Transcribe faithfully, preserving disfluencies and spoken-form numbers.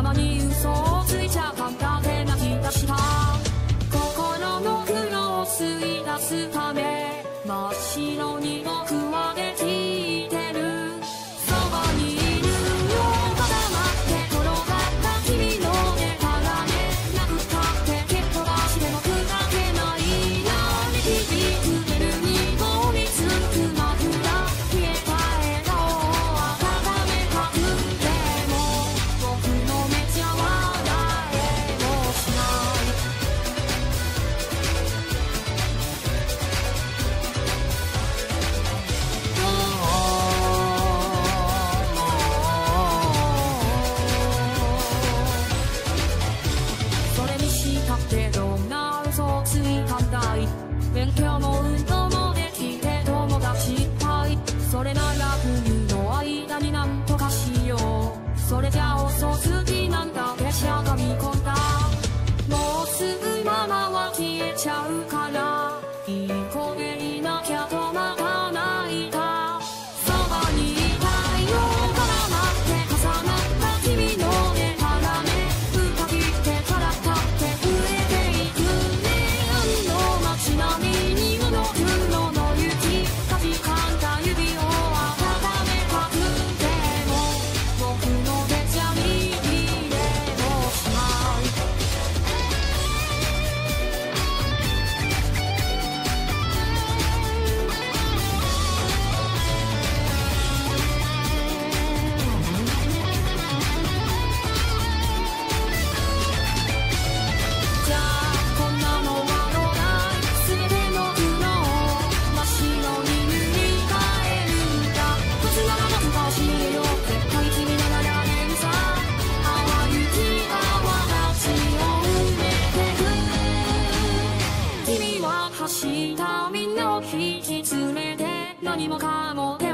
ママに嘘をついちゃ簡単で泣き出した。心の苦労を吸い出すため真っ白に僕はできてる。そばにいるよまだ待って転がった君の手からね。なくたって蹴っ飛ばしても砕けないな。響くベルに飛びつく枕消えた笑顔を温めたくても僕の目じゃ笑えもしない。それにしたってどんな嘘をついたんだい。勉強も運動もできて友達いっぱい。それなら冬の間になんとかしよう。それじゃ遅すぎなんだってしゃがみ込んだ。もうすぐママは消えちゃうからいい子でいなきゃとまた泣いた。そばにいたよから待って重なった君の手からね。深切ってから立って増えていくね。海の街並みに戻るのの雪かじかんだ指を温めたくても僕の手じゃ握れもしない。じゃあこんなのはどうだい。全ての苦労を真っ白に塗り替えるんだ。普通なら僕が教えよう絶対君ならやれるさ。淡い雪が私を埋めてく。君は走ったみんなを引き連れて何もかも手